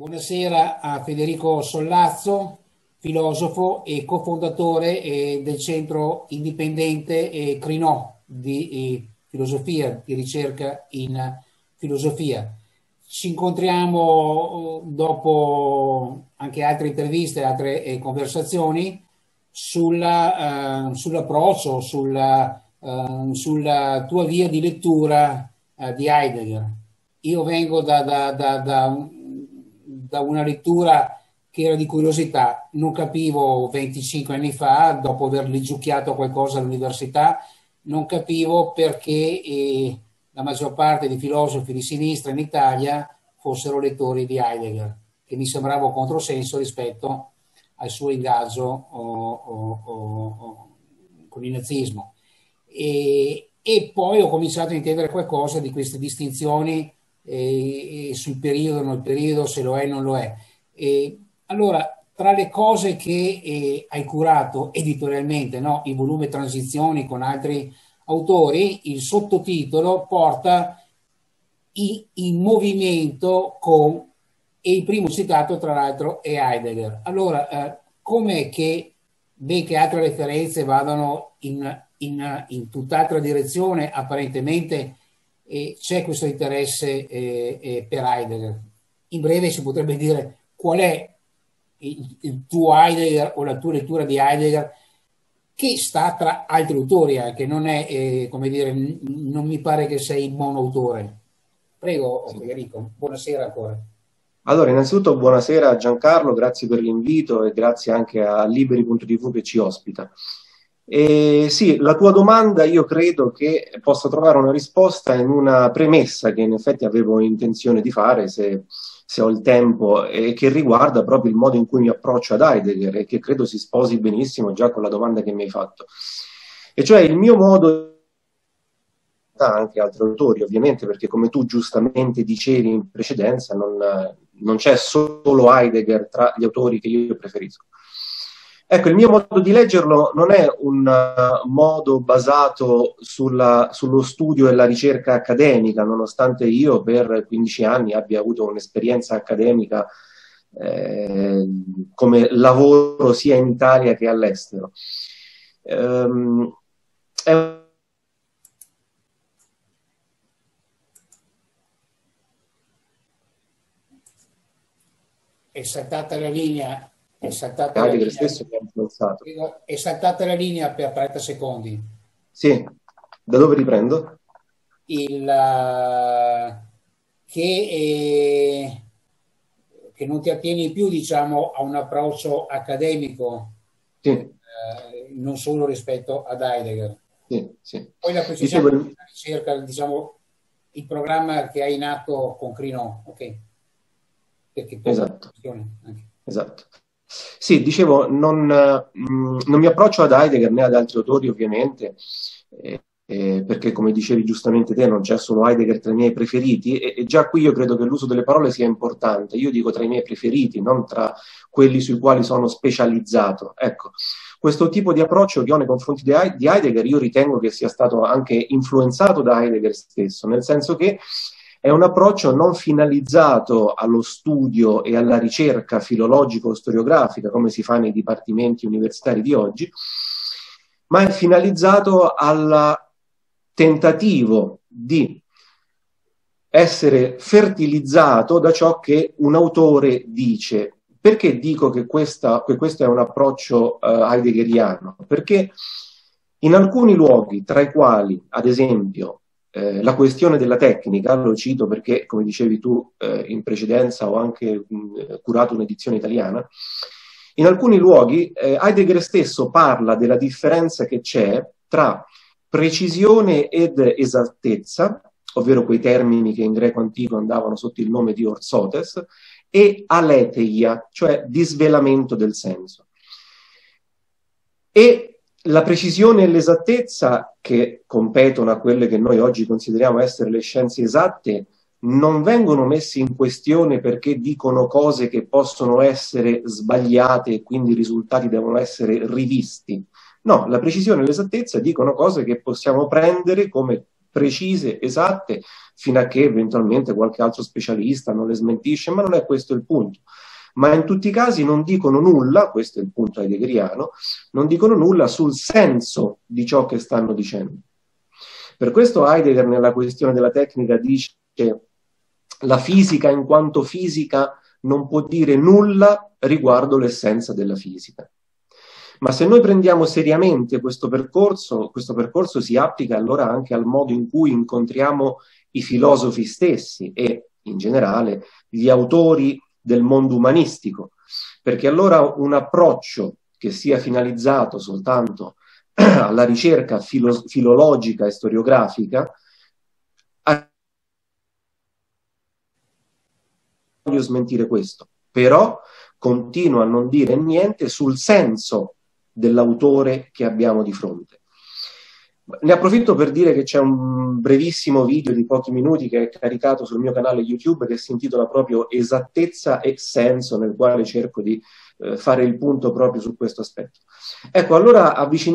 Buonasera a Federico Sollazzo, filosofo e cofondatore del centro indipendente Crinò di filosofia, di ricerca in filosofia. Ci incontriamo dopo anche altre interviste, altre conversazioni sull'approccio, sulla tua via di lettura di Heidegger. Io vengo da una lettura che era di curiosità, non capivo 25 anni fa, dopo aver leggiucchiato qualcosa all'università, non capivo perché la maggior parte dei filosofi di sinistra in Italia fossero lettori di Heidegger, che mi sembrava un controsenso rispetto al suo ingaggio con il nazismo. E poi ho cominciato a intendere qualcosa di queste distinzioni sul periodo, non il periodo, se lo è o non lo è. Allora, tra le cose che hai curato editorialmente, no? Il volume Transizioni con altri autori, il sottotitolo porta in movimento con, e il primo citato tra l'altro è Heidegger. Allora, come che, benché altre referenze vadano in tutt'altra direzione, apparentemente c'è questo interesse per Heidegger. In breve si potrebbe dire qual è il tuo Heidegger o la tua lettura di Heidegger, che sta tra altri autori anche, non è, come dire, non mi pare che sei il monoautore. Prego, Sì. Federico, buonasera ancora. Allora, innanzitutto buonasera a Giancarlo, grazie per l'invito e grazie anche a Liberi.tv che ci ospita. E sì, la tua domanda io credo che possa trovare una risposta in una premessa che in effetti avevo intenzione di fare se ho il tempo e che riguarda proprio il modo in cui mi approccio ad Heidegger e che credo si sposi benissimo già con la domanda che mi hai fatto. E cioè il mio modo anche altri autori, ovviamente, perché come tu giustamente dicevi in precedenza, non c'è solo Heidegger tra gli autori che io preferisco. Ecco, il mio modo di leggerlo non è un modo basato sullo studio e la ricerca accademica, nonostante io per 15 anni abbia avuto un'esperienza accademica come lavoro sia in Italia che all'estero. È È saltata la linea, è saltata la Heidegger linea, stesso mi ha influenzato. è saltata la linea per 30 secondi. Sì, da dove riprendo? Il, che, che non ti attieni più, diciamo, a un approccio accademico, Sì, non solo rispetto ad Heidegger. sì, sì. Poi la precisione Dicevo, della ricerca, diciamo, il programma che hai in atto con Crino, ok? Perché poi esatto, anche. esatto. Sì, dicevo, non mi approccio ad Heidegger né ad altri autori, ovviamente, perché come dicevi giustamente te, non c'è solo Heidegger tra i miei preferiti, e già qui io credo che l'uso delle parole sia importante. Io dico tra i miei preferiti, non tra quelli sui quali sono specializzato. Ecco, questo tipo di approccio che ho nei confronti di Heidegger, io ritengo che sia stato anche influenzato da Heidegger stesso, nel senso che è un approccio non finalizzato allo studio e alla ricerca filologico-storiografica, come si fa nei dipartimenti universitari di oggi, ma è finalizzato al tentativo di essere fertilizzato da ciò che un autore dice. Perché dico che questo è un approccio heideggeriano? Perché in alcuni luoghi, tra i quali, ad esempio, la questione della tecnica, lo cito perché, come dicevi tu in precedenza, ho anche curato un'edizione italiana, in alcuni luoghi Heidegger stesso parla della differenza che c'è tra precisione ed esattezza, ovvero quei termini che in greco antico andavano sotto il nome di orsotes, e aletheia, cioè disvelamento del senso. E la precisione e l'esattezza, che competono a quelle che noi oggi consideriamo essere le scienze esatte, non vengono messi in questione perché dicono cose che possono essere sbagliate e quindi i risultati devono essere rivisti. No, la precisione e l'esattezza dicono cose che possiamo prendere come precise, esatte, fino a che eventualmente qualche altro specialista non le smentisce, ma non è questo il punto. Ma in tutti i casi non dicono nulla, questo è il punto heideggeriano, non dicono nulla sul senso di ciò che stanno dicendo. Per questo Heidegger nella questione della tecnica dice che la fisica in quanto fisica non può dire nulla riguardo l'essenza della fisica. Ma se noi prendiamo seriamente questo percorso si applica allora anche al modo in cui incontriamo i filosofi stessi e in generale gli autori del mondo umanistico, perché allora un approccio che sia finalizzato soltanto alla ricerca filologica e storiografica, voglio smentire questo, però continuo a non dire niente sul senso dell'autore che abbiamo di fronte. Ne approfitto per dire che c'è un brevissimo video di pochi minuti che è caricato sul mio canale YouTube che si intitola proprio Esattezza e senso, nel quale cerco di fare il punto proprio su questo aspetto. Ecco, allora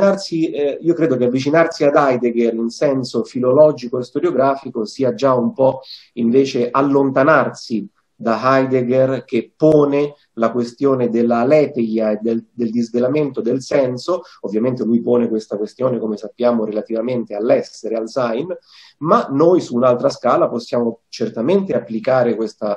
io credo che avvicinarsi ad Heidegger in senso filologico e storiografico sia già un po' invece allontanarsi da Heidegger, che pone la questione della aletheia e del disvelamento del senso. Ovviamente lui pone questa questione, come sappiamo, relativamente all'essere, al Sein, ma noi su un'altra scala possiamo certamente applicare questa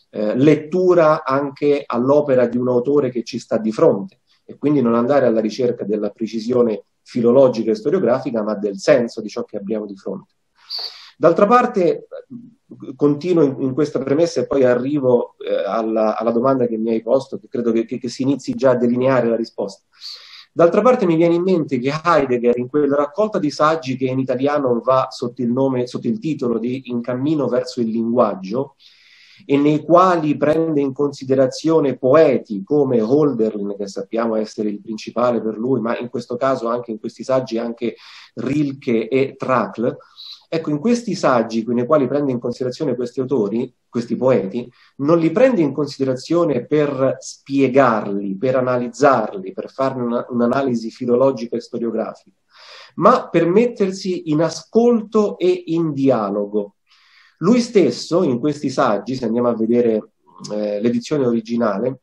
lettura anche all'opera di un autore che ci sta di fronte, e quindi non andare alla ricerca della precisione filologica e storiografica, ma del senso di ciò che abbiamo di fronte. D'altra parte, continuo in questa premessa e poi arrivo alla domanda che mi hai posto, che credo che si inizi già a delineare la risposta. D'altra parte mi viene in mente che Heidegger, in quella raccolta di saggi che in italiano va sotto il titolo di In cammino verso il linguaggio, e nei quali prende in considerazione poeti come Hölderlin, che sappiamo essere il principale per lui, ma in questo caso anche in questi saggi anche Rilke e Trakl. Ecco, in questi saggi nei quali prende in considerazione questi autori, questi poeti, non li prende in considerazione per spiegarli, per analizzarli, per farne un'analisi filologica e storiografica, ma per mettersi in ascolto e in dialogo. Lui stesso, in questi saggi, se andiamo a vedere l'edizione originale,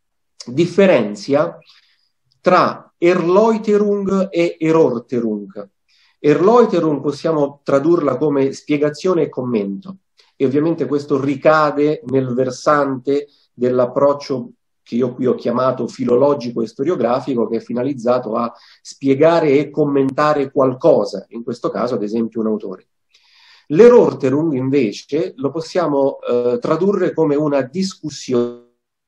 differenzia tra Erläuterung e Erörterung. Erläuterung possiamo tradurla come spiegazione e commento, e ovviamente questo ricade nel versante dell'approccio che io qui ho chiamato filologico e storiografico, che è finalizzato a spiegare e commentare qualcosa, in questo caso ad esempio un autore. L'Erörterung invece lo possiamo tradurre come una discussione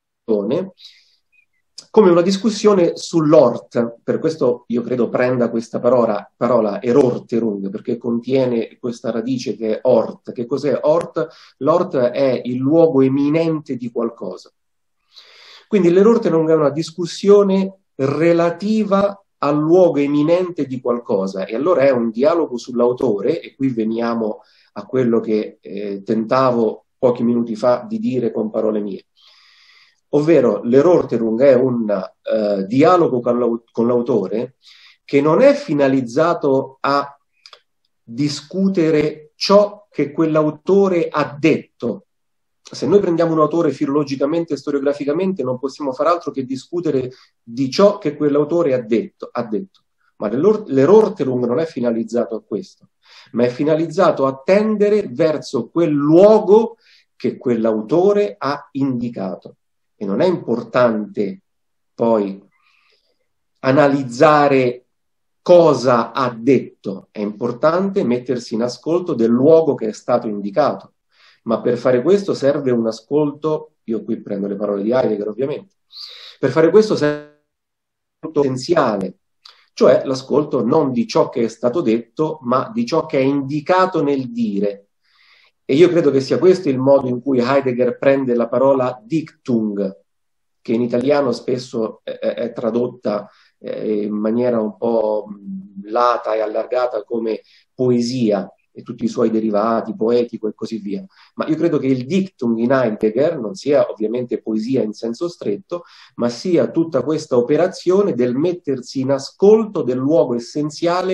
sull'Ort. Per questo io credo prenda questa parola Erörterung, perché contiene questa radice che è Ort. Che cos'è Ort? L'Ort è il luogo eminente di qualcosa. Quindi l'Erörterung è una discussione relativa al luogo eminente di qualcosa, e allora è un dialogo sull'autore, e qui veniamo a quello che tentavo pochi minuti fa di dire con parole mie. Ovvero l'Erörterung è un dialogo con l'autore che non è finalizzato a discutere ciò che quell'autore ha detto. Se noi prendiamo un autore filologicamente e storiograficamente non possiamo far altro che discutere di ciò che quell'autore ha detto. Ma l'Erörterung non è finalizzato a questo, ma è finalizzato a tendere verso quel luogo che quell'autore ha indicato. E non è importante poi analizzare cosa ha detto, è importante mettersi in ascolto del luogo che è stato indicato. Ma per fare questo serve un ascolto, io qui prendo le parole di Heidegger ovviamente, per fare questo serve un ascolto essenziale, cioè l'ascolto non di ciò che è stato detto, ma di ciò che è indicato nel dire. E io credo che sia questo il modo in cui Heidegger prende la parola Dichtung, che in italiano spesso è tradotta in maniera un po' lata e allargata come poesia, e tutti i suoi derivati, poetico e così via. Ma io credo che il Dichtung in Heidegger non sia ovviamente poesia in senso stretto, ma sia tutta questa operazione del mettersi in ascolto del luogo essenziale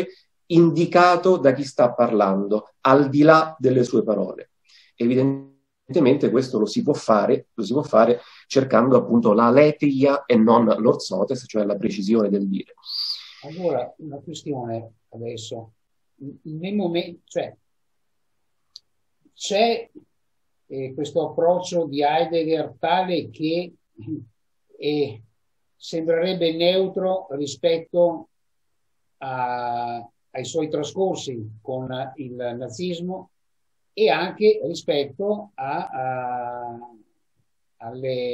indicato da chi sta parlando, al di là delle sue parole. Evidentemente questo lo si può fare cercando appunto la aletheia e non l'orthotes, cioè la precisione del dire. Allora, una questione adesso, nel momento, cioè, c'è questo approccio di Heidegger tale che sembrerebbe neutro rispetto ai suoi trascorsi con il nazismo e anche rispetto a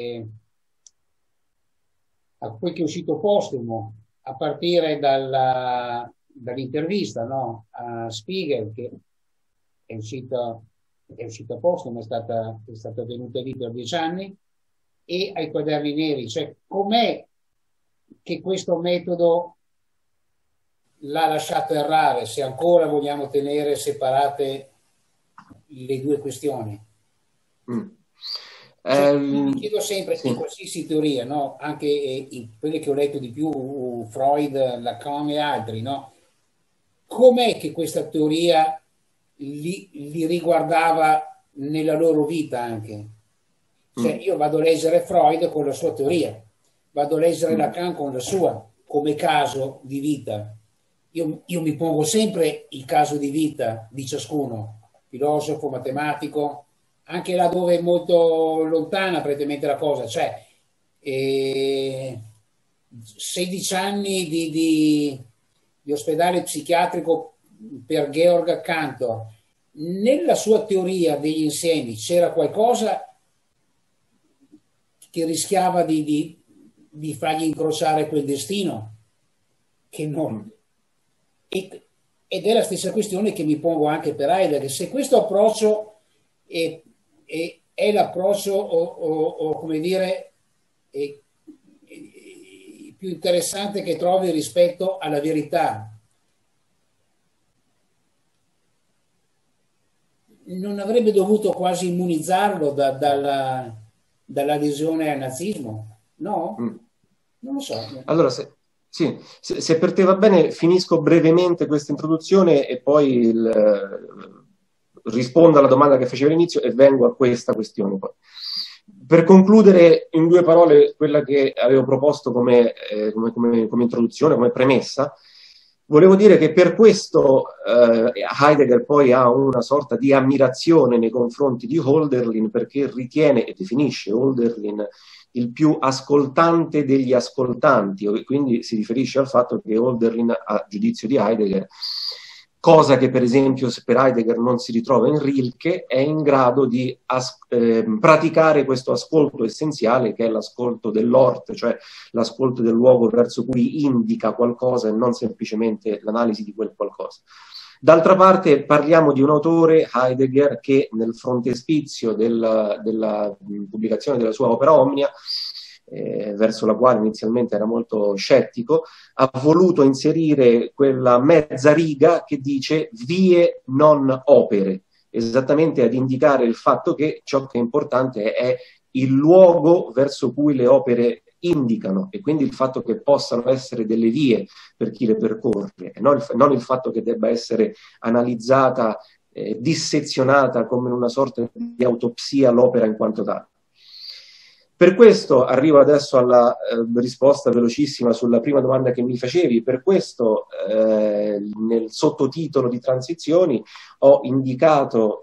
quel che è uscito postumo, a partire dall'intervista, no, a Spiegel, che è uscita postumo, è stata tenuta lì per 10 anni, e ai Quaderni Neri. Cioè, com'è che questo metodo l'ha lasciato errare, se ancora vogliamo tenere separate le due questioni? Cioè, mi chiedo sempre, sì, in qualsiasi teoria, no? Anche in quelle che ho letto di più, Freud, Lacan e altri, no? Com'è che questa teoria li riguardava nella loro vita anche? Cioè, io vado a leggere Freud con la sua teoria, vado a leggere Lacan con la sua, come caso di vita. Io mi pongo sempre il caso di vita di ciascuno, filosofo, matematico, anche là dove è molto lontana praticamente la cosa, cioè 16 anni di ospedale psichiatrico per Georg Cantor. Nella sua teoria degli insiemi c'era qualcosa che rischiava di fargli incrociare quel destino, che non. Ed è la stessa questione che mi pongo anche per Heidegger, se questo approccio è l'approccio o come dire più interessante che trovi rispetto alla verità, non avrebbe dovuto quasi immunizzarlo dall'adesione al nazismo? No? Non lo so. Allora, se per te va bene, finisco brevemente questa introduzione e poi rispondo alla domanda che facevo all'inizio e vengo a questa questione poi. Per concludere in 2 parole quella che avevo proposto come introduzione, come premessa, volevo dire che per questo Heidegger poi ha una sorta di ammirazione nei confronti di Hölderlin, perché ritiene e definisce Hölderlin il più ascoltante degli ascoltanti, e quindi si riferisce al fatto che Hölderlin, a giudizio di Heidegger, cosa che per esempio per Heidegger non si ritrova in Rilke, è in grado di praticare questo ascolto essenziale, che è l'ascolto dell'Ort, cioè l'ascolto del luogo verso cui indica qualcosa e non semplicemente l'analisi di quel qualcosa. D'altra parte parliamo di un autore, Heidegger, che nel frontespizio della pubblicazione della sua opera Omnia, verso la quale inizialmente era molto scettico, ha voluto inserire quella mezza riga che dice vie non opere, esattamente ad indicare il fatto che ciò che è importante è il luogo verso cui le opere indicano, e quindi il fatto che possano essere delle vie per chi le percorre, e non il fatto che debba essere analizzata, dissezionata come in una sorta di autopsia l'opera in quanto tale. Per questo arrivo adesso alla risposta velocissima sulla prima domanda che mi facevi. Per questo nel sottotitolo di Transizioni ho indicato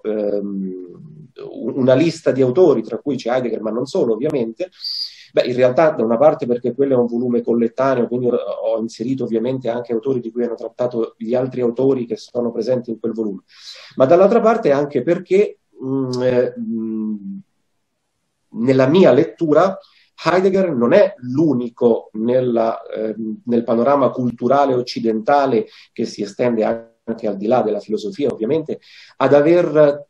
una lista di autori, tra cui c'è Heidegger, ma non solo ovviamente. Beh, in realtà da una parte perché quello è un volume collettaneo, quindi ho inserito ovviamente anche autori di cui hanno trattato gli altri autori che sono presenti in quel volume, ma dall'altra parte anche perché nella mia lettura Heidegger non è l'unico nel panorama culturale occidentale, che si estende anche al di là della filosofia ovviamente, ad aver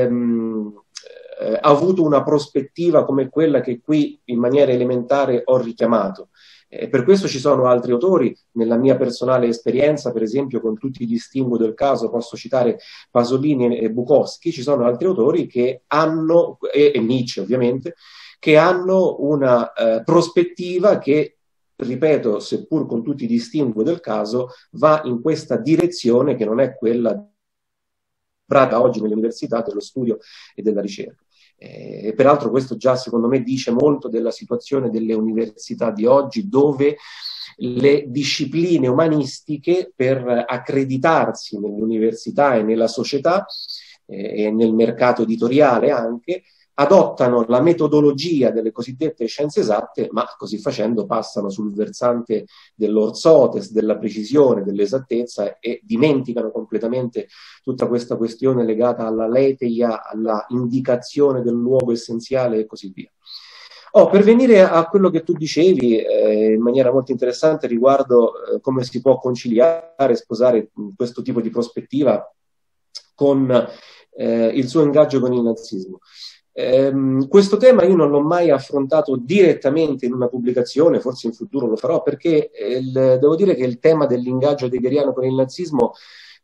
avuto una prospettiva come quella che qui in maniera elementare ho richiamato. Per questo ci sono altri autori, nella mia personale esperienza, per esempio, con tutti gli stimoli del caso, posso citare Pasolini e Bukowski, ci sono altri autori che hanno, e Nietzsche ovviamente, che hanno una prospettiva che ripeto, seppur con tutti i distinguo del caso, va in questa direzione che non è quella pratica oggi nelle università dello studio e della ricerca. Peraltro questo già secondo me dice molto della situazione delle università di oggi, dove le discipline umanistiche per accreditarsi nell'università e nella società e nel mercato editoriale anche, adottano la metodologia delle cosiddette scienze esatte, ma così facendo passano sul versante dell'orzotes, della precisione, dell'esattezza e dimenticano completamente tutta questa questione legata alla leteia, alla indicazione del luogo essenziale e così via. Per venire a quello che tu dicevi in maniera molto interessante riguardo come si può conciliare e sposare questo tipo di prospettiva con il suo ingaggio con il nazismo. Questo tema io non l'ho mai affrontato direttamente in una pubblicazione, forse in futuro lo farò, perché devo dire che il tema dell'ingaggio heideggeriano con il nazismo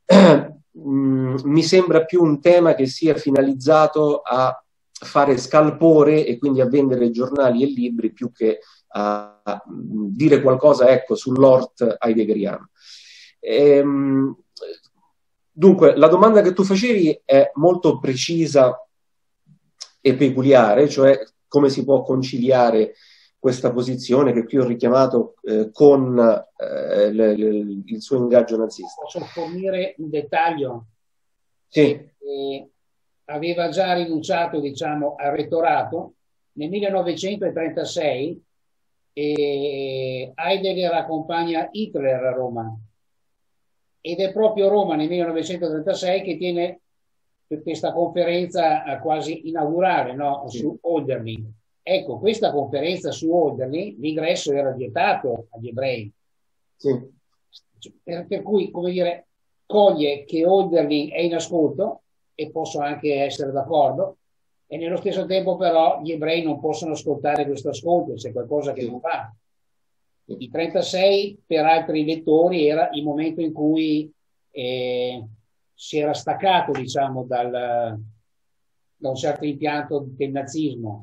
mi sembra più un tema che sia finalizzato a fare scalpore e quindi a vendere giornali e libri più che a dire qualcosa, ecco, sull'ort heideggeriano. Dunque, la domanda che tu facevi è molto precisa e peculiare, cioè come si può conciliare questa posizione che qui ho richiamato con il suo ingaggio nazista. Posso fornire un dettaglio? Sì. Aveva già rinunciato, diciamo, al rettorato nel 1936 e Heidegger accompagna Hitler a Roma, ed è proprio Roma nel 1936 che tiene questa conferenza quasi inaugurale, no? Sì. Su Hölderlin. Ecco, questa conferenza su Hölderlin, l'ingresso era vietato agli ebrei. Sì. Per cui, come dire, coglie che Hölderlin è in ascolto, e posso anche essere d'accordo, e nello stesso tempo però gli ebrei non possono ascoltare questo ascolto, c'è qualcosa che non va. Il 36 per altri lettori era il momento in cui si era staccato, diciamo, da un certo impianto del nazismo.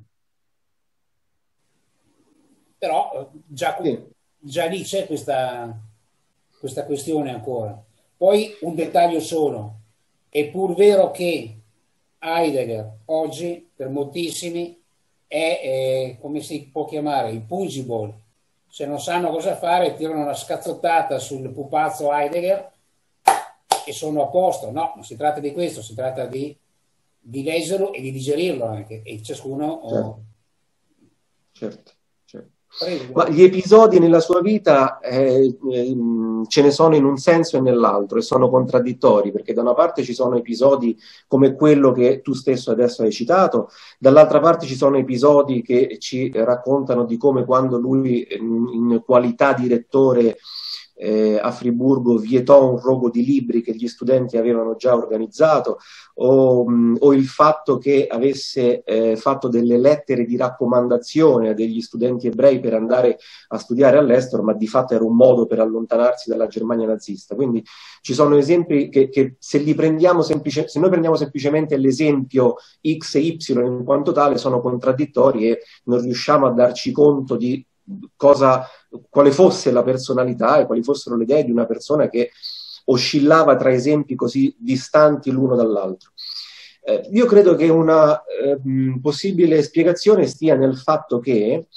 Però già lì c'è questa questione ancora. Poi un dettaglio solo: è pur vero che Heidegger oggi per moltissimi è come si può chiamare, il pungible. Se non sanno cosa fare tirano una scazzottata sul pupazzo Heidegger e sono a posto. No, non si tratta di questo, si tratta di leggerlo e di digerirlo anche, e ciascuno certo. Ma gli episodi nella sua vita ce ne sono in un senso e nell'altro, e sono contraddittori, perché da una parte ci sono episodi come quello che tu stesso adesso hai citato, dall'altra parte ci sono episodi che ci raccontano di come, quando lui in qualità di rettore a Friburgo vietò un rogo di libri che gli studenti avevano già organizzato, o il fatto che avesse fatto delle lettere di raccomandazione a degli studenti ebrei per andare a studiare all'estero, ma di fatto era un modo per allontanarsi dalla Germania nazista. Quindi ci sono esempi che se noi prendiamo semplicemente l'esempio X e Y in quanto tale, sono contraddittori e non riusciamo a darci conto di quale fosse la personalità e quali fossero le idee di una persona che oscillava tra esempi così distanti l'uno dall'altro. Io credo che una possibile spiegazione stia nel fatto che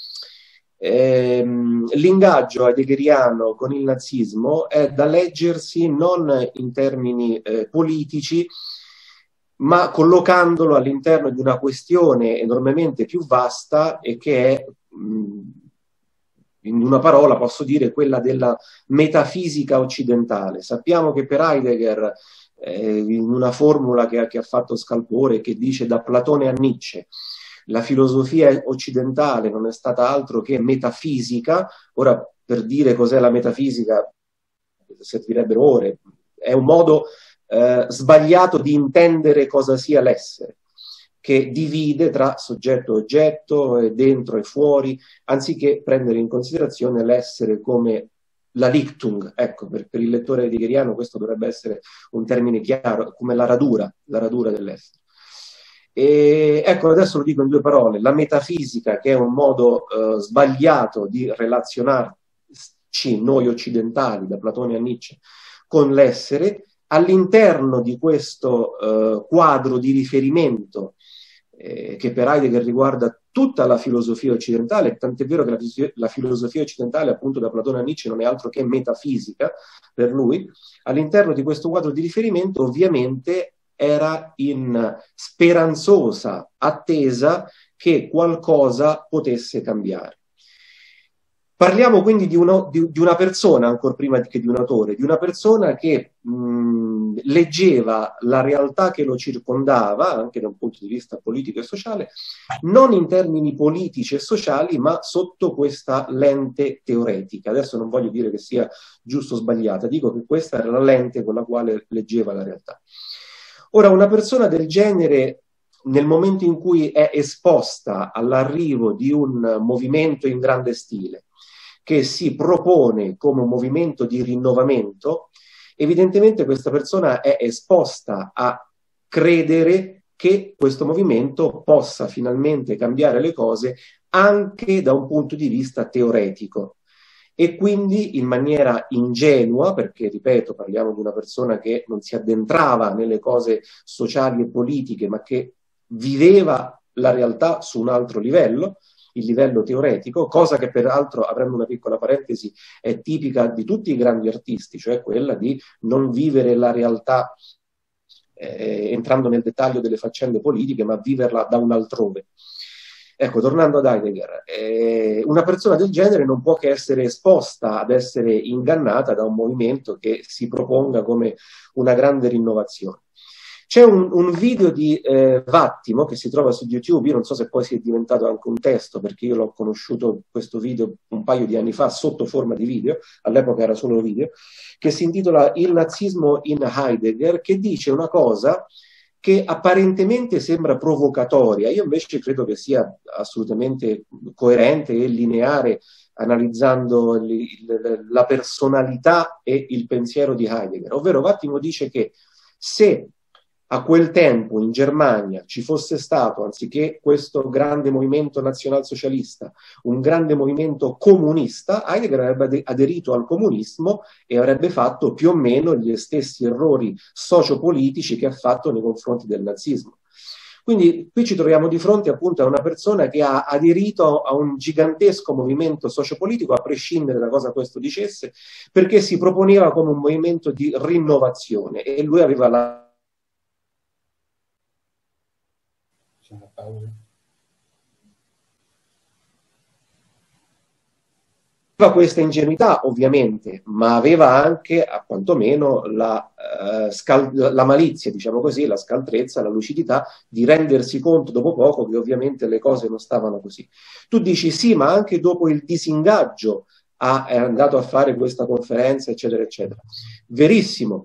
l'ingaggio heideggeriano con il nazismo è da leggersi non in termini politici, ma collocandolo all'interno di una questione enormemente più vasta, e che è, in una parola posso dire, quella della metafisica occidentale. Sappiamo che per Heidegger, in una formula che ha fatto scalpore, che dice da Platone a Nietzsche, la filosofia occidentale non è stata altro che metafisica. Ora, per dire cos'è la metafisica servirebbero ore. È un modo sbagliato di intendere cosa sia l'essere, che divide tra soggetto e oggetto, dentro e fuori, anziché prendere in considerazione l'essere come la Lichtung. Ecco, per il lettore heideggeriano questo dovrebbe essere un termine chiaro, come la radura dell'essere. E ecco, adesso lo dico in due parole: la metafisica, che è un modo sbagliato di relazionarsi noi occidentali, da Platone a Nietzsche, con l'essere, all'interno di questo quadro di riferimento che per Heidegger riguarda tutta la filosofia occidentale, tant'è vero che la filosofia occidentale, appunto da Platone a Nietzsche, non è altro che metafisica per lui. All'interno di questo quadro di riferimento ovviamente era in speranzosa attesa che qualcosa potesse cambiare. Parliamo quindi di una persona, ancora prima che di un autore, di una persona che leggeva la realtà che lo circondava, anche da un punto di vista politico e sociale, non in termini politici e sociali, ma sotto questa lente teoretica. Adesso non voglio dire che sia giusto o sbagliata, dico che questa era la lente con la quale leggeva la realtà. Ora, una persona del genere, nel momento in cui è esposta all'arrivo di un movimento in grande stile, che si propone come un movimento di rinnovamento, evidentemente questa persona è esposta a credere che questo movimento possa finalmente cambiare le cose anche da un punto di vista teoretico. E quindi in maniera ingenua, perché ripeto, parliamo di una persona che non si addentrava nelle cose sociali e politiche, ma che viveva la realtà su un altro livello, il livello teoretico, cosa che peraltro, aprendo una piccola parentesi, è tipica di tutti i grandi artisti, cioè quella di non vivere la realtà entrando nel dettaglio delle faccende politiche, ma viverla da un altrove. Ecco, tornando ad Heidegger, una persona del genere non può che essere esposta ad essere ingannata da un movimento che si proponga come una grande rinnovazione. C'è un video di Vattimo che si trova su YouTube, io non so se poi sia diventato anche un testo, perché io l'ho conosciuto questo video un paio di anni fa sotto forma di video, all'epoca era solo video, che si intitola Il nazismo in Heidegger, che dice una cosa che apparentemente sembra provocatoria, io invece credo che sia assolutamente coerente e lineare, analizzando la personalità e il pensiero di Heidegger, ovvero Vattimo dice che se a quel tempo in Germania ci fosse stato, anziché questo grande movimento nazionalsocialista, un grande movimento comunista, Heidegger avrebbe aderito al comunismo e avrebbe fatto più o meno gli stessi errori sociopolitici che ha fatto nei confronti del nazismo. Quindi qui ci troviamo di fronte appunto a una persona che ha aderito a un gigantesco movimento sociopolitico, a prescindere da cosa questo dicesse, perché si proponeva come un movimento di rinnovazione e lui aveva la questa ingenuità ovviamente, ma aveva anche a quantomeno la malizia, diciamo così, la scaltrezza, la lucidità di rendersi conto dopo poco che ovviamente le cose non stavano così. Tu dici sì, ma anche dopo il disingaggio è andato a fare questa conferenza, eccetera, eccetera. Verissimo,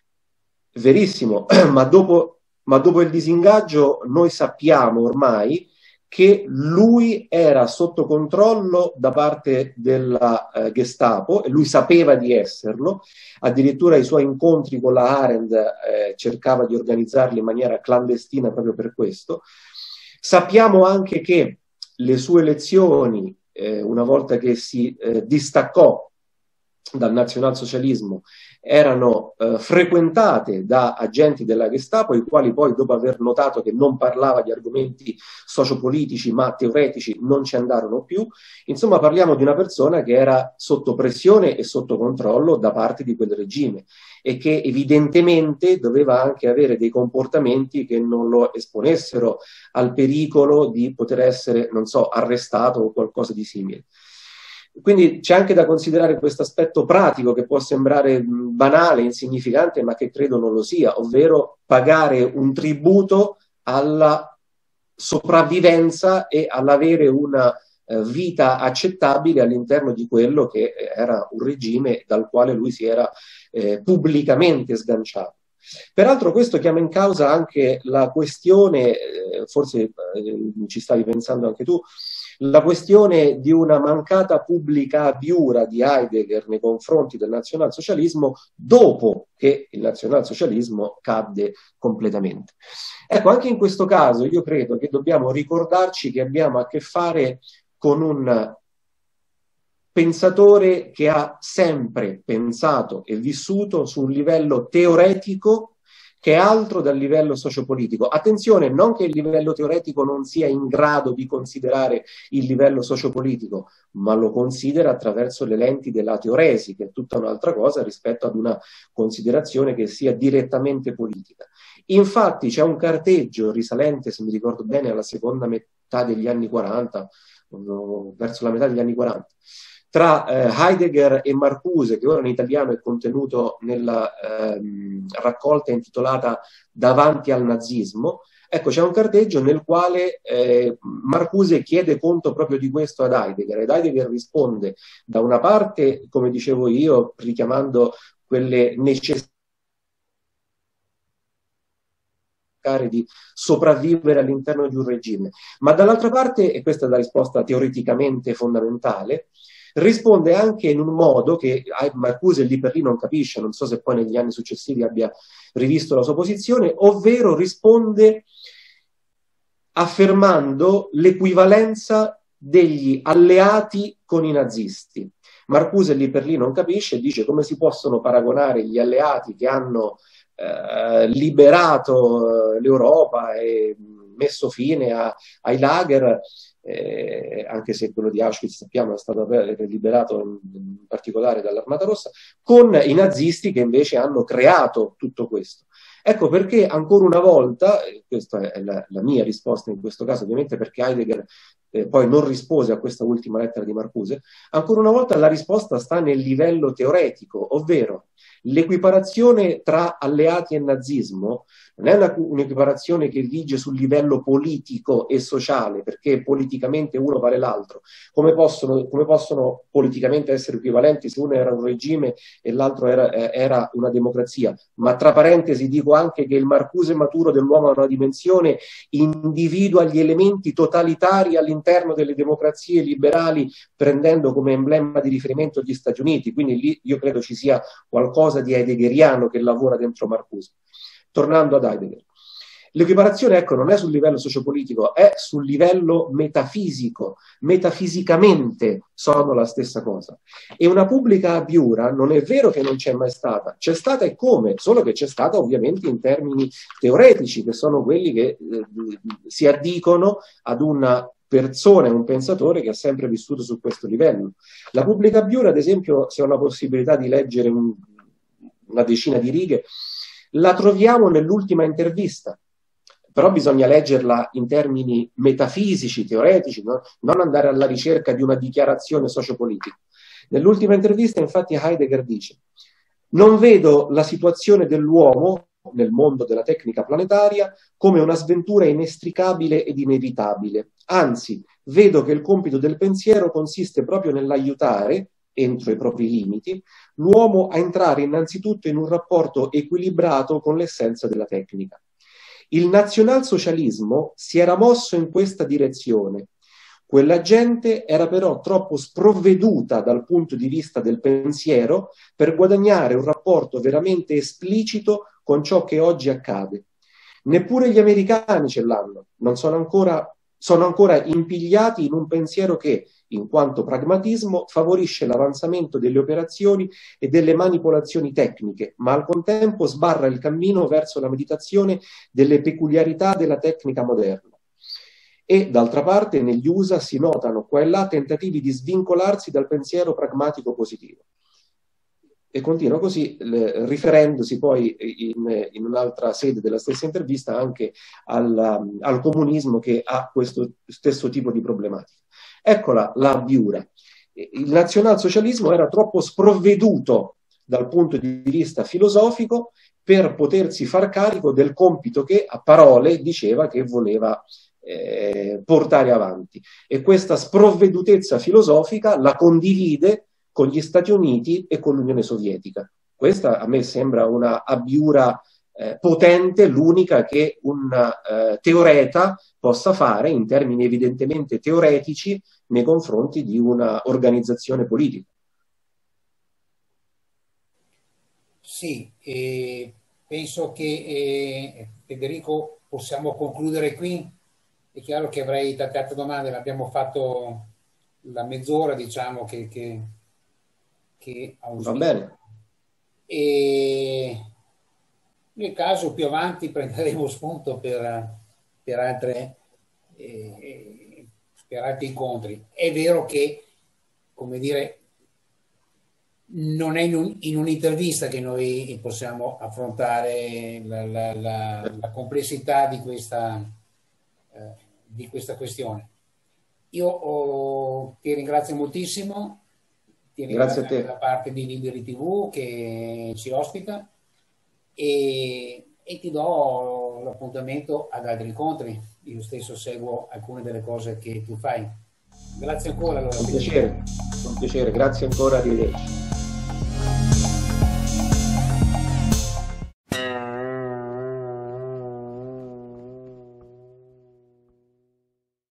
verissimo, ma dopo il disingaggio noi sappiamo ormai che lui era sotto controllo da parte della Gestapo, e lui sapeva di esserlo, addirittura i suoi incontri con la Arendt cercava di organizzarli in maniera clandestina proprio per questo. Sappiamo anche che le sue lezioni, una volta che si distaccò dal nazionalsocialismo, erano frequentate da agenti della Gestapo, i quali poi, dopo aver notato che non parlava di argomenti sociopolitici ma teoretici, non ci andarono più. Insomma, parliamo di una persona che era sotto pressione e sotto controllo da parte di quel regime e che evidentemente doveva anche avere dei comportamenti che non lo esponessero al pericolo di poter essere, non so, arrestato o qualcosa di simile. Quindi c'è anche da considerare questo aspetto pratico che può sembrare banale, insignificante, ma che credo non lo sia, ovvero pagare un tributo alla sopravvivenza e all'avere una vita accettabile all'interno di quello che era un regime dal quale lui si era pubblicamente sganciato. Peraltro questo chiama in causa anche la questione, forse ci stavi pensando anche tu, la questione di una mancata pubblica abiura di Heidegger nei confronti del nazionalsocialismo dopo che il nazionalsocialismo cadde completamente. Ecco, anche in questo caso io credo che dobbiamo ricordarci che abbiamo a che fare con un pensatore che ha sempre pensato e vissuto su un livello teoretico che è altro dal livello sociopolitico. Attenzione, non che il livello teoretico non sia in grado di considerare il livello sociopolitico, ma lo considera attraverso le lenti della teoresi, che è tutta un'altra cosa rispetto ad una considerazione che sia direttamente politica. Infatti c'è un carteggio risalente, se mi ricordo bene, alla seconda metà degli anni 40, verso la metà degli anni 40, tra Heidegger e Marcuse, che ora in italiano è contenuto nella raccolta intitolata Davanti al nazismo. Ecco, c'è un carteggio nel quale Marcuse chiede conto proprio di questo ad Heidegger, ed Heidegger risponde da una parte, come dicevo io, richiamando quelle necessità di sopravvivere all'interno di un regime, ma dall'altra parte, e questa è la risposta teoreticamente fondamentale, risponde anche in un modo che Marcuse lì per lì non capisce, non so se poi negli anni successivi abbia rivisto la sua posizione, ovvero risponde affermando l'equivalenza degli alleati con i nazisti. Marcuse lì per lì non capisce, dice come si possono paragonare gli alleati che hanno liberato l'Europa e messo fine ai lager, anche se quello di Auschwitz sappiamo è stato liberato in particolare dall'Armata Rossa, con i nazisti che invece hanno creato tutto questo. Ecco perché ancora una volta, questa è la mia risposta in questo caso, ovviamente perché Heidegger poi non rispose a questa ultima lettera di Marcuse, ancora una volta la risposta sta nel livello teoretico, ovvero l'equiparazione tra alleati e nazismo non è un'equiparazione che vige sul livello politico e sociale, perché politicamente uno vale l'altro. Come possono politicamente essere equivalenti se uno era un regime e l'altro era una democrazia? Ma tra parentesi dico anche che il Marcuse maturo dell'uomo ha una dimensione, individua gli elementi totalitari all'interno delle democrazie liberali, prendendo come emblema di riferimento gli Stati Uniti. Quindi lì io credo ci sia qualcosa di heideggeriano che lavora dentro Marcuse. Tornando ad Heidegger. L'equiparazione, ecco, non è sul livello sociopolitico, è sul livello metafisico. Metafisicamente sono la stessa cosa. E una pubblica abiura non è vero che non c'è mai stata, c'è stata e come, solo che c'è stata ovviamente in termini teoretici, che sono quelli che si addicono ad una persona e un pensatore che ha sempre vissuto su questo livello. La pubblica abiura, ad esempio, se ho la possibilità di leggere una decina di righe, la troviamo nell'ultima intervista, però bisogna leggerla in termini metafisici, teoretici, no? Non andare alla ricerca di una dichiarazione sociopolitica. Nell'ultima intervista, infatti, Heidegger dice: non vedo la situazione dell'uomo nel mondo della tecnica planetaria come una sventura inestricabile ed inevitabile. Anzi, vedo che il compito del pensiero consiste proprio nell'aiutare, entro i propri limiti, l'uomo a entrare innanzitutto in un rapporto equilibrato con l'essenza della tecnica. Il nazionalsocialismo si era mosso in questa direzione. Quella gente era però troppo sprovveduta dal punto di vista del pensiero per guadagnare un rapporto veramente esplicito con ciò che oggi accade. Neppure gli americani ce l'hanno, non sono ancora impigliati in un pensiero che, in quanto pragmatismo, favorisce l'avanzamento delle operazioni e delle manipolazioni tecniche, ma al contempo sbarra il cammino verso la meditazione delle peculiarità della tecnica moderna. E, d'altra parte, negli USA si notano qua e là tentativi di svincolarsi dal pensiero pragmatico positivo. E continua così, riferendosi poi in un'altra sede della stessa intervista anche al comunismo che ha questo stesso tipo di problematica. Eccola la abiura. Il nazionalsocialismo era troppo sprovveduto dal punto di vista filosofico per potersi far carico del compito che a parole diceva che voleva portare avanti. E questa sprovvedutezza filosofica la condivide con gli Stati Uniti e con l'Unione Sovietica. Questa a me sembra una abiura potente, l'unica che un teoreta possa fare in termini evidentemente teoretici nei confronti di una organizzazione politica. Sì, penso che Federico possiamo concludere qui. È chiaro che avrei tante altre domande, l'abbiamo fatto la mezz'ora, diciamo, che Va auspico. bene. E nel caso più avanti prenderemo spunto per altre, per altri incontri. È vero che, come dire, non è in un'intervista che noi possiamo affrontare la complessità di questa questione. Io ti ringrazio moltissimo, ti Grazie a ringrazio anche da te. parte di Liberi TV che ci ospita e ti do l'appuntamento ad altri incontri. Io stesso seguo alcune delle cose che tu fai. Grazie ancora allora, Federico. Con piacere, grazie ancora, arrivederci.